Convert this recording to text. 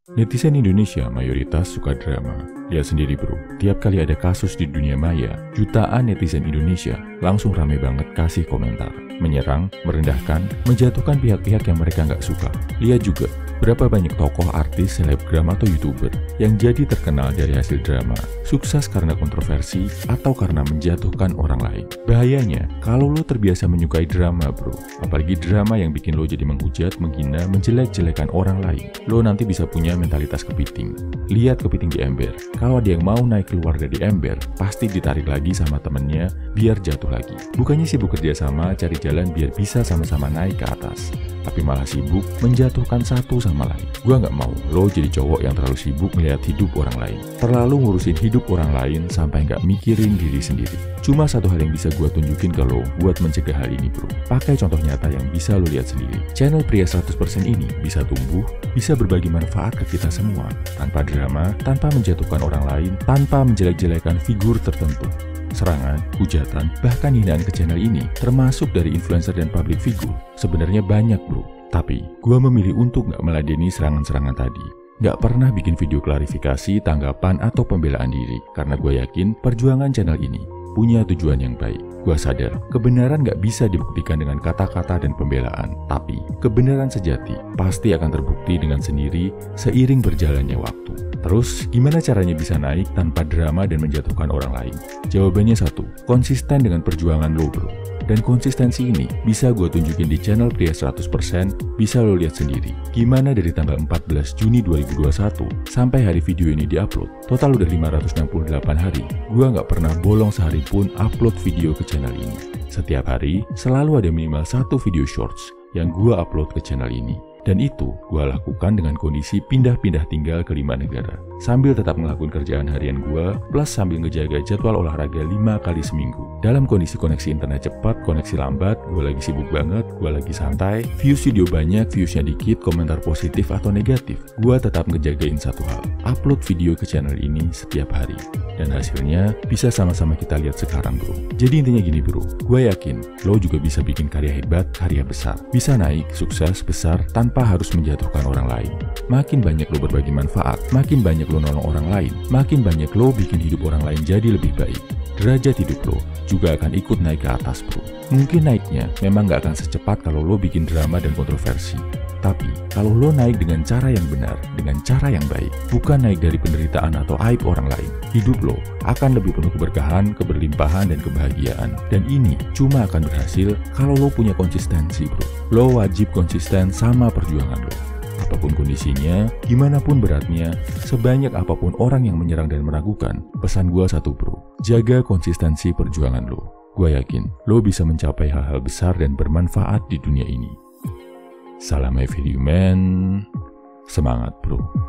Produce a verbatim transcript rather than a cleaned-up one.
Netizen Indonesia mayoritas suka drama. Lihat sendiri bro, tiap kali ada kasus di dunia maya, jutaan netizen Indonesia langsung rame banget kasih komentar. Menyerang, merendahkan, menjatuhkan pihak-pihak yang mereka nggak suka. Lihat juga, berapa banyak tokoh, artis, selebgram, atau youtuber yang jadi terkenal dari hasil drama, sukses karena kontroversi, atau karena menjatuhkan orang lain. Bahayanya, kalau lo terbiasa menyukai drama bro, apalagi drama yang bikin lo jadi menghujat, menghina, menjelek-jelekan orang lain, lo nanti bisa punya mentalitas kepiting. Lihat kepiting di ember, kalau ada yang mau naik keluar dari ember, pasti ditarik lagi sama temennya biar jatuh lagi. Bukannya sibuk kerja sama, cari jalan biar bisa sama-sama naik ke atas, tapi malah sibuk menjatuhkan satu sama lain. Gua nggak mau lo jadi cowok yang terlalu sibuk melihat hidup orang lain, terlalu ngurusin hidup orang lain sampai nggak mikirin diri sendiri. Cuma satu hal yang bisa gua tunjukin ke lo buat mencegah hal ini bro. Pakai contoh nyata yang bisa lo lihat sendiri. Channel Pria seratus persen ini bisa tumbuh, bisa berbagi manfaat ke kita semua, tanpa drama, tanpa menjatuhkan orang lain, tanpa menjelek-jelekan figur tertentu. Serangan, hujatan, bahkan hinaan ke channel ini termasuk dari influencer dan public figure sebenarnya banyak bro. Tapi gue memilih untuk nggak meladeni serangan-serangan tadi. Nggak pernah bikin video klarifikasi, tanggapan, atau pembelaan diri karena gue yakin perjuangan channel ini punya tujuan yang baik. Gue sadar kebenaran nggak bisa dibuktikan dengan kata-kata dan pembelaan, tapi kebenaran sejati pasti akan terbukti dengan sendiri seiring berjalannya waktu. Terus, gimana caranya bisa naik tanpa drama dan menjatuhkan orang lain? Jawabannya satu, konsisten dengan perjuangan lo bro. Dan konsistensi ini bisa gue tunjukin di channel Pria seratus persen, bisa lo lihat sendiri. Gimana dari tanggal empat belas Juni dua ribu dua puluh satu sampai hari video ini diupload, total udah lima ratus enam puluh delapan hari. Gue nggak pernah bolong sehari pun upload video ke channel ini. Setiap hari, selalu ada minimal satu video shorts yang gue upload ke channel ini. Dan itu gue lakukan dengan kondisi pindah-pindah tinggal ke lima negara. Sambil tetap ngelakuin kerjaan harian gue, plus sambil ngejaga jadwal olahraga lima kali seminggu. Dalam kondisi koneksi internet cepat, koneksi lambat, gue lagi sibuk banget, gue lagi santai, views video banyak, viewsnya dikit, komentar positif atau negatif, gue tetap ngejagain satu hal, upload video ke channel ini setiap hari. Dan hasilnya bisa sama-sama kita lihat sekarang bro. Jadi intinya gini bro, gue yakin lo juga bisa bikin karya hebat, karya besar. Bisa naik, sukses, besar, tanpa harus menjatuhkan orang lain. Makin banyak lo berbagi manfaat, makin banyak lo nolong orang lain, makin banyak lo bikin hidup orang lain jadi lebih baik. Derajat hidup lo juga akan ikut naik ke atas bro. Mungkin naiknya memang gak akan secepat kalau lo bikin drama dan kontroversi. Tapi, kalau lo naik dengan cara yang benar, dengan cara yang baik, bukan naik dari penderitaan atau aib orang lain, hidup lo akan lebih penuh keberkahan, keberlimpahan, dan kebahagiaan. Dan ini cuma akan berhasil kalau lo punya konsistensi bro. Lo wajib konsisten sama perjuangan lo. Apapun kondisinya, gimana pun beratnya, sebanyak apapun orang yang menyerang dan meragukan, pesan gua satu bro, jaga konsistensi perjuangan lo. Gua yakin lo bisa mencapai hal-hal besar dan bermanfaat di dunia ini. Salam Heavy Man, semangat bro.